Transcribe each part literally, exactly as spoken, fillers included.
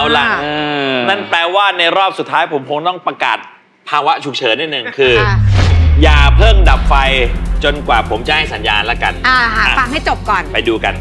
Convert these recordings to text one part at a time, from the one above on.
ล่ะนั่นแปลว่าในรอบสุดท้ายผมคงต้องประกาศภาวะฉุกเฉินนิดหนึ่งคืออย่าเพิ่งดับไฟจนกว่าผมจะให้สัญญาณแล้วกันอ่าฟังให้จบก่อนไปดูกัน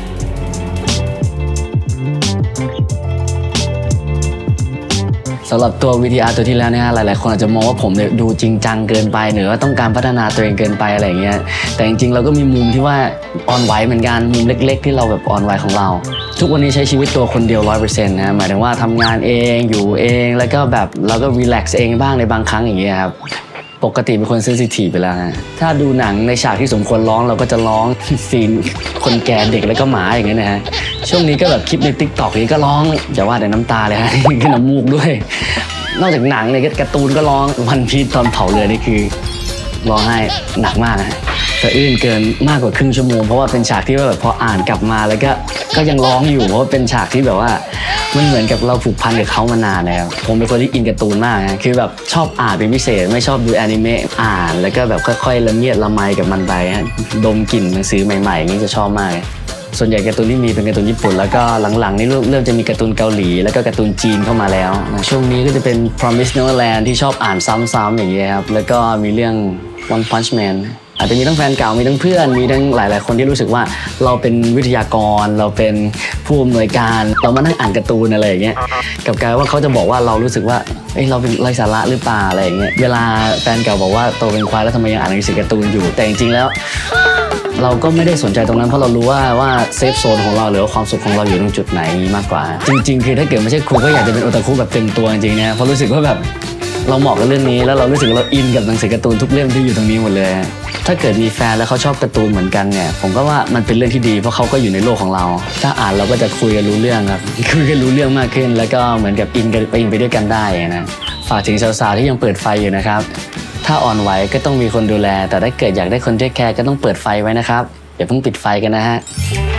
สำหรับตัว วี ที อาร์ ตัวที่แล้วเนี่ยหลายๆคนอาจจะมองว่าผมเนี่ยดูจริงจังเกินไปหรือว่าต้องการพัฒนาตัวเองเกินไปอะไรอย่างเงี้ยแต่จริงๆเราก็มีมุมที่ว่าอ่อนไหวเหมือนกันมุมเล็กๆที่เราแบบอ่อนไหวของเราทุกวันนี้ใช้ชีวิตตัวคนเดียว ร้อยเปอร์เซ็นต์ นะหมายถึงว่าทำงานเองอยู่เองแล้วก็แบบเราก็รีแลกซ์เองบ้างในบางครั้งอย่างเงี้ยครับปกติเป็นคนเซนซิทีฟไปแล้วนะถ้าดูหนังในฉากที่สมควรร้องเราก็จะร้องซีนคนแก่เด็กแล้วก็หมาอย่างเงี้ยนะฮะช่วงนี้ก็แบบคลิปใน ติ๊กต็อก นี้ก็ร้องอย่าว่าแต่น้ำตาเลยฮะขึ้นน้ำมูกด้วยนอกจากหนังเนี่ยการ์ตูนก็ร้องวันพีชตอนเผาเรือนี่คือร้องไห้หนักมากนะสะอื้นเกินมากกว่าครึ่งชั่วโมงเพราะว่าเป็นฉากที่ว่าแบบพออ่านกลับมาแล้วก็ก็ยังร้องอยู่เพราะว่าเป็นฉากที่แบบว่ามันเหมือนกับเราผูกพันกับเขามานานแล้วผมเป็นคนที่อินการ์ตูนมากนะคือแบบชอบอ่านเป็นพิเศษไม่ชอบดูแอนิเมะอ่านแล้วก็แบบค่อยๆละเมียดละไมกับมันไปฮะดมกลิ่นหนังสือใหม่ๆนี่จะชอบมากส่วนใหญ่การ์ตูนที่มีเป็นการ์ตูนญี่ปุ่นแล้วก็หลังๆนี่เริ่มจะมีการ์ตูนเกาหลีแล้วก็การ์ตูนจีนเข้ามาแล้วช่วงนี้ก็จะเป็น Promise Neverland ที่ชอบอ่านซ้ำๆอย่างเงี้ยครับแล้วก็มีเรื่อง One Punch Man อาจจะมีทั้งแฟนเก่ามีทั้งเพื่อนมีทั้งหลายๆคนที่รู้สึกว่าเราเป็นวิทยากรเราเป็นผู้อำนวยการเรามานั่งอ่านการ์ตูนอะไรอย่างเงี้ยกับการว่าเขาจะบอกว่าเรารู้สึกว่าเอ้ยเราเป็นไร้สาระหรือเปล่าอะไรอย่างเงี้ยเวลาแฟนเก่าบอกว่าโตเป็นควายแล้วทำไมยังอ่านหนังสือการ์ตูนอยู่แต่จริงๆแล้วเราก็ไม่ได้สนใจตรงนั้นเพราะเรารู้ว่าว่าเซฟโซนของเราหรือว่าความสุขของเราอยู่ตรงจุดไหนมากกว่าจริงๆคือถ้าเกิดไม่ใช่ครูก็อยากจะเป็นโอตาคุแบบเต็มตัวจริงๆนะเพราะรู้สึกว่าแบบเราเหมาะกับเรื่องนี้แล้วเรารู้สึกเราอินกับหนังสือการ์ตูนทุกเล่มที่อยู่ตรงนี้หมดเลยถ้าเกิดมีแฟนแล้วเขาชอบการ์ตูนเหมือนกันเนี่ยผมก็ว่ามันเป็นเรื่องที่ดีเพราะเขาก็อยู่ในโลกของเราถ้าอ่านเราก็จะคุยกันรู้เรื่องครับคุยกันรู้เรื่องมากขึ้นแล้วก็เหมือนกับอินกันไปอินไปด้วยกันได้นะฝากถึงสาวๆที่ยังเปิดไฟอยู่นะครับถ้าอ่อนไหวก็ต้องมีคนดูแลแต่ถ้าเกิดอยากได้คนเทคแคร์ก็ต้องเปิดไฟไว้นะครับอย่าเพิ่งปิดไฟกันนะฮะ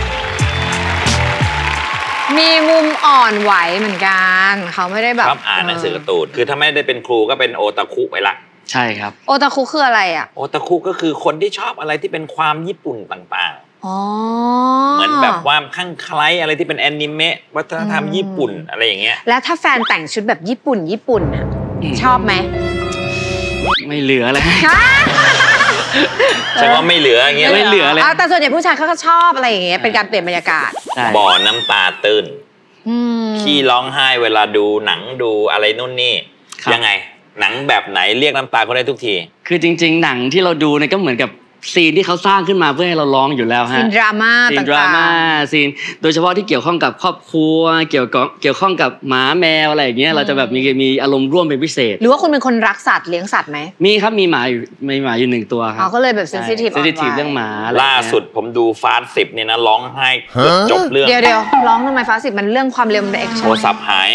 มีมุมอ่อนไหวเหมือนกันเขาไม่ได้แบบชอบอ่านหนังสือการ์ตูนคือถ้าไม่ได้เป็นครูก็เป็นโอตาคุไปละใช่ครับโอตาคุคืออะไรอ่ะโอตาคุก็คือคนที่ชอบอะไรที่เป็นความญี่ปุ่นต่างๆอ๋อเหมือนแบบความคลั่งไคล้อะไรที่เป็นแอนิเมะวัฒนธรรมญี่ปุ่นอะไรอย่างเงี้ยแล้วถ้าแฟนแต่งชุดแบบญี่ปุ่นญี่ปุ่นอ่ะชอบไหมไม่เหลือเลยใช่ว่าไม่เหลืออย่างเงี้ยไม่เหลือเลยแต่ส่วนใหญ่ผู้ชายเขาก็ชอบอะไรอย่างเงี้ยเป็นการเปลี่ยนบรรยากาศบ่อน้ำตาตื้นขี้ร้องไห้เวลาดูหนังดูอะไรนู่นนี่ยังไงหนังแบบไหนเรียกน้ำตาเขาได้ทุกทีคือจริงๆหนังที่เราดูเนี่ยก็เหมือนกับซีนที่เขาสร้างขึ้นมาเพื่อให้เราร้องอยู่แล้วฮะซีนดราม่าซีนดราม่าซีนโดยเฉพาะที่เกี่ยวข้องกับครอบครัวเกี่ยวกับเกี่ยวข้องกับหมาแมวอะไรอย่างเงี้ยเราจะแบบมีมีอารมณ์ร่วมเป็นพิเศษหรือว่าคุณเป็นคนรักสัตว์เลี้ยงสัตว์ไหมมีครับมีหมาอยู่มีหมาอยู่หนึ่งตัวครับอ๋อก็เลยแบบเซนซิทีฟเซนซิทีฟเรื่องหมาล่าสุดผมดูฟาสสิบเนี่ยนะร้องไห้จบเรื่องเดี๋ยวเดี๋ยวร้องทำไมฟาสสิบมันเรื่องความเร็วมันแอคชั่นโทรศัพท์หาย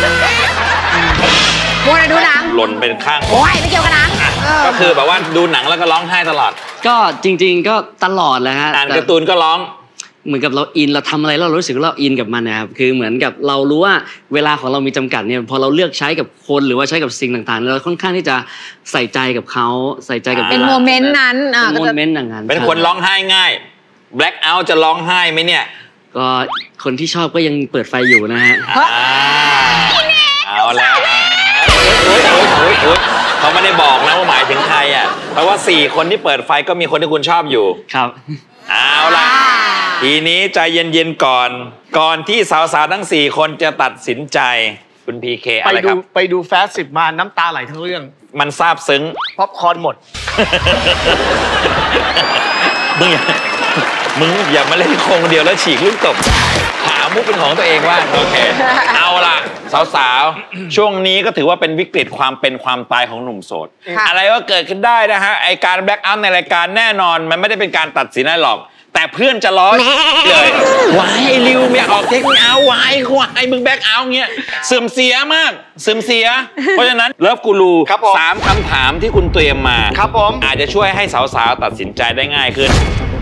มัวแต่ดูหนังหล่นเป็นข้างโอ้ยไม่เกี่ยวกันนะก็คือแบบว่าดูหนังแล้วก็ร้องไห้ตลอดก็จริงๆก็ตลอดแหละฮะอ่านการ์ตูนก็ร้องเหมือนกับเราอินเราทำอะไรเรารู้สึกว่าเราอินกับมันนะครับคือเหมือนกับเรารู้ว่าเวลาของเรามีจำกัดเนี่ยพอเราเลือกใช้กับคนหรือว่าใช้กับสิ่งต่างๆเราค่อนข้างที่จะใส่ใจกับเขาใส่ใจกับเป็นโมเมนต์นั้นเป็นโมเมนต์อย่างนั้นเป็นคนร้องไห้ง่าย Black Out จะร้องไห้ไหมเนี่ยก็คนที่ชอบก็ยังเปิดไฟอยู่นะฮะเอาแล้วเขาไม่ได้บอกนะว่าหมายถึงใครอ่ะเพราะว่าสี่คนที่เปิดไฟก็มีคนที่คุณชอบอยู่ครับเอาล่ะทีนี้ใจเย็นๆก่อนก่อนที่สาวๆทั้งสี่คนจะตัดสินใจคุณพีเคอะไรครับไปดูแฟสสิบมาน้ำตาไหลทั้งเรื่องมันซาบซึ้งป๊อปคอร์นหมดมึงอย่ามึงอย่ามาเล่นโคงเดียวแล้วฉีกลูกตบหามุกเป็นของตัวเองว่าโอเคเอาล่ะสาวๆช่วงนี้ก็ถือว่าเป็นวิกฤตความเป็นความตายของหนุ่มโสดอะไรก็เกิดขึ้นได้นะฮะไอการแบล็คอัพในรายการแน่นอนมันไม่ได้เป็นการตัดสินได้หรอกแต่เพื่อนจะล้อเลยวายริวเมียออกเทคนิคเอาวายวายมึงแบล็คเอาเงี้ยเสื่อมเสียมากเสื่อมเสียเพราะฉะนั้นเลิฟกูรูสามคำถามที่คุณเตรียมมาครับผมอาจจะช่วยให้สาวๆตัดสินใจได้ง่ายขึ้น